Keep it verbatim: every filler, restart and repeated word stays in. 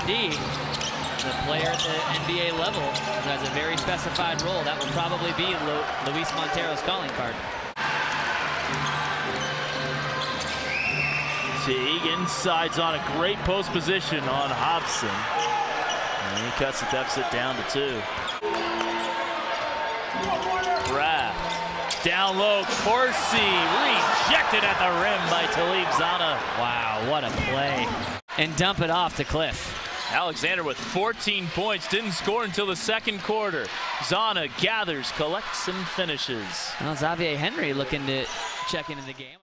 D, the player at the N B A level who has a very specified role. That will probably be Lu Luis Montero's calling card. Teague insides on a great post position on Hobson. And he cuts the deficit down to two. Kraft down low, Corsi rejected at the rim by Talib Zanna. Wow, what a play. And dump it off to Cliff. Alexander with fourteen points, didn't score until the second quarter. Zanna gathers, collects, and finishes. Well, Xavier Henry looking to check into the game.